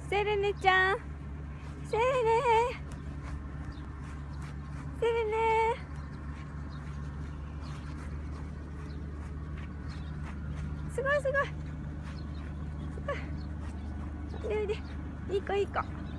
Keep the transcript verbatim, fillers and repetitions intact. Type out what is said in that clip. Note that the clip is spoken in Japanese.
セレネちゃん、セレネセレネすごいすごいすごい。おいでおいで、いい子いい子。